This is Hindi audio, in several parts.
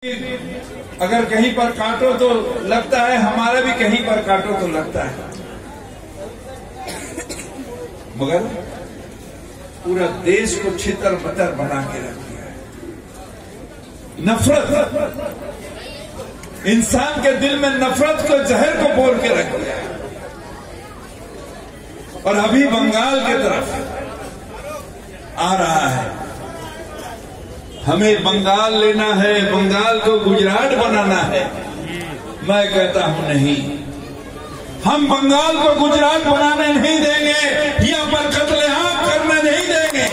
अगर कहीं पर काटो तो लगता है, हमारा भी कहीं पर काटो तो लगता है, मगर पूरा देश को छितर बतर बना के रख दिया है। नफरत, इंसान के दिल में नफरत को, जहर को बोल के रख दिया है। और अभी बंगाल की तरफ आ रहा है, हमें बंगाल लेना है, बंगाल को गुजरात बनाना है। मैं कहता हूं नहीं, हम बंगाल को गुजरात बनाने नहीं देंगे, या पर कत्लेआम करने नहीं देंगे।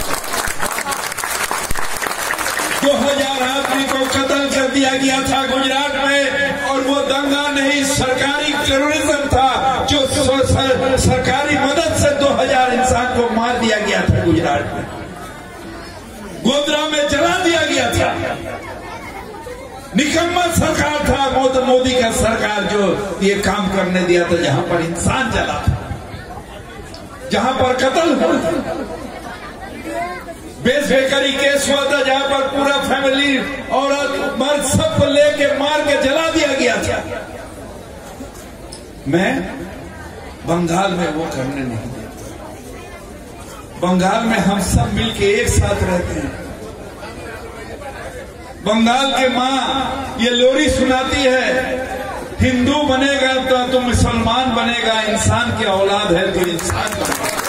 2000 आदमी को कत्ल कर दिया गया था गुजरात में, और वो दंगा नहीं, सरकारी टेररिज्म था, जो सरकारी मदद से 2000 इंसान को मार दिया गया था गुजरात में, गोधरा में जला दिया गया था। निकम्मा सरकार था मोदी का सरकार, जो ये काम करने दिया था, जहां पर इंसान जला था, जहां पर कत्ल हुआ था, बेसबेकरी केस हुआ था, जहां पर पूरा फैमिली, औरत मर्द सबको लेके मार के जला दिया गया था। मैं बंगाल में वो करने नहीं देता। बंगाल में हम सब मिलके एक साथ रहते हैं। बंगाल के माँ ये लोरी सुनाती है, हिंदू बनेगा तो मुसलमान बनेगा, इंसान की औलाद है तो इंसान बनेगा।